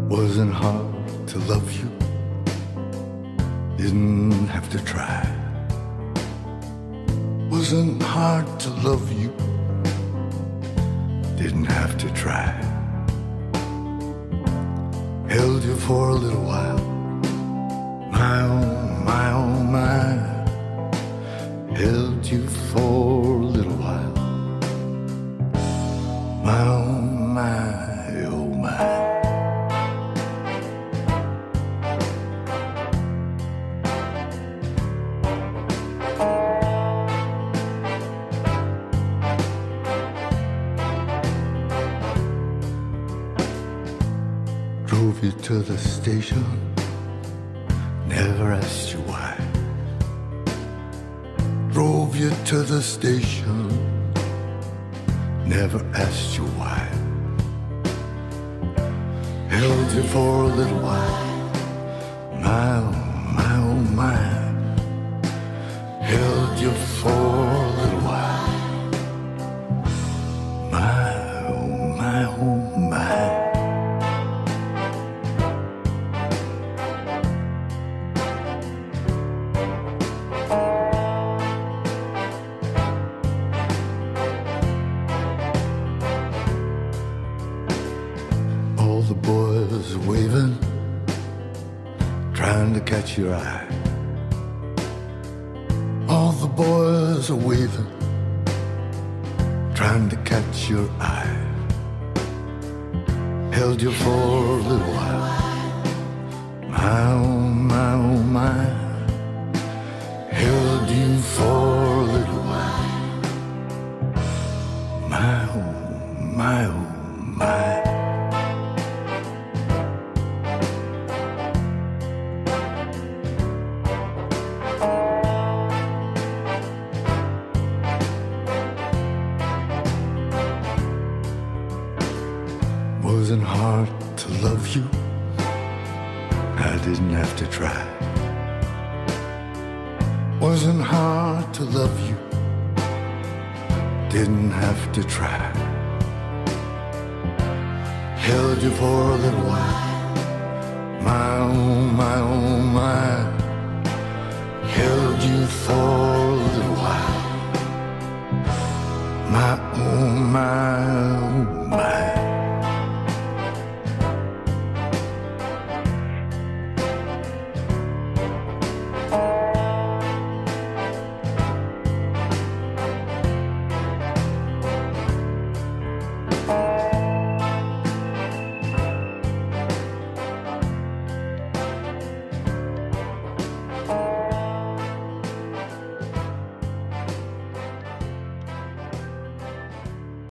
Wasn't hard to love you, didn't have to try. Wasn't hard to love you, didn't have to try. Held you for a little while, my oh my. Held you for a little while, my oh my, oh my. Drove you to the station, never asked you why. Drove you to the station, never asked you why. Held you for a little while, my oh my. Held you for a little while, my oh my. All the boys waving, trying to catch your eye. All the boys are waving, trying to catch your eye. Held you for a little while, my oh my. Held you for a little while, my oh my. Wasn't hard to love you, I didn't have to try. Wasn't hard to love you, didn't have to try. Held you for a little while, my oh my. Held you for a little while, my oh my.